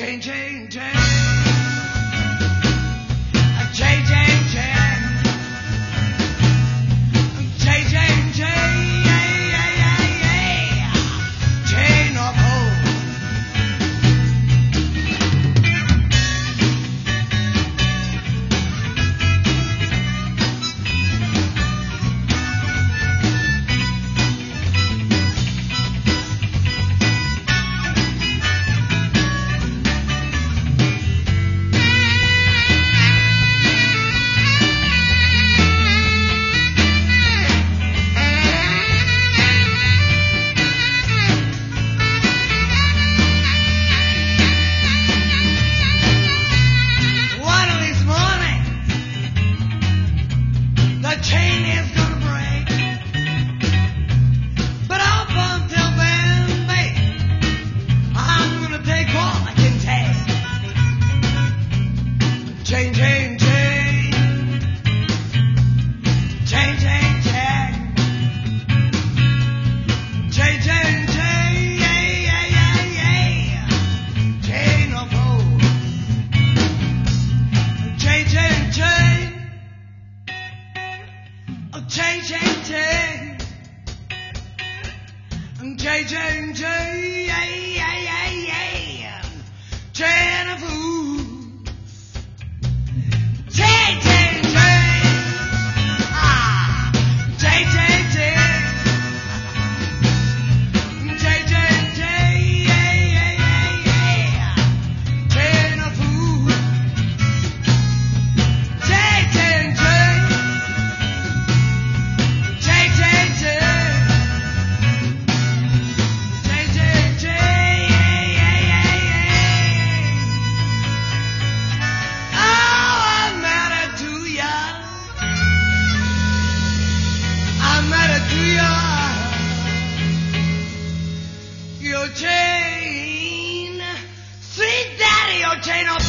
Chain, chain, chain. Chain, chain, chain. Chain, chain, chain. Yeah, yeah, yeah, yeah. Chain of hope. Chain, chain, chain. Chain, chain, chain. Chain, chain, chain. Yeah, yeah, yeah, yeah. Chain of hope. Chain, chain, chain. Oh, chain, chain, chain. Chain, chain, chain. Yeah, yeah, yeah, yeah. Chain of hope. Chain, chain, chain. Ah, chain, chain, chain. Chain, chain, chain. Yeah, yeah, yeah, yeah. Chain of food. Chain, chain, chain. Chain, chain, chain. Chain, chain, chain. Yeah, yeah, yeah, yeah. I'm married to ya. I'm married to ya. Your chain, sweet daddy, your chain of